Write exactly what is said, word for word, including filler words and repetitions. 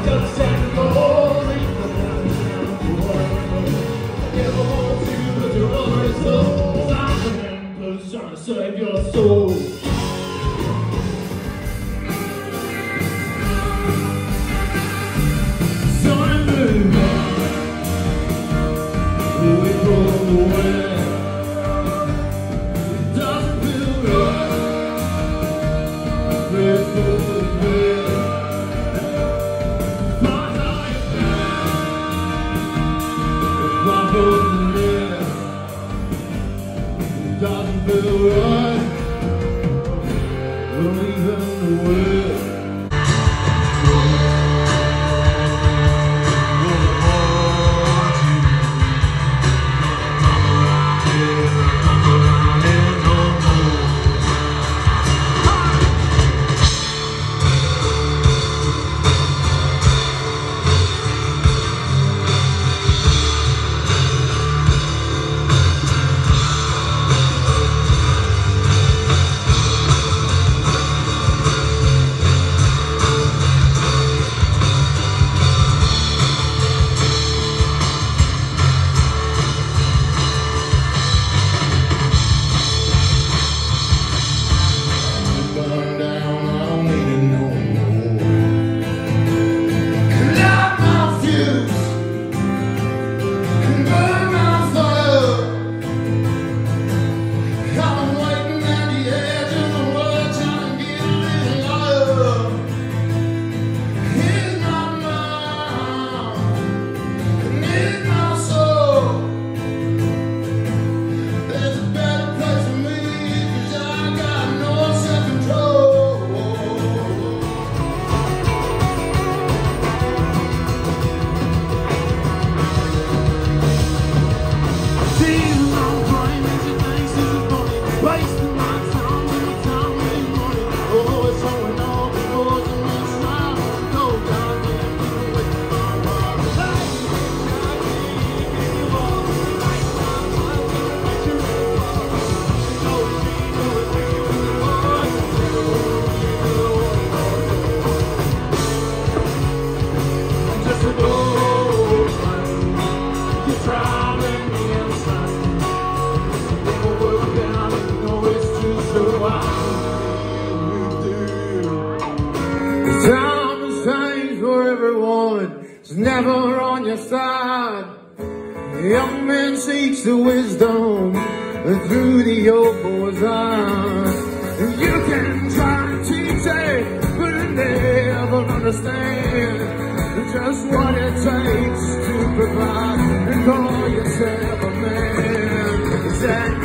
just and glory. Never want you, but you're always so. I'm an emperor trying to save your soul. We pull away. It doesn't feel right. We're full of fear. My life is my broken year. It doesn't feel right. We're leaving the world. Time has changed for everyone, it's never on your side. The young man seeks the wisdom through the old boy's eyes. You can try to teach it, but you never understand just what it takes to provide and call yourself a man. Is that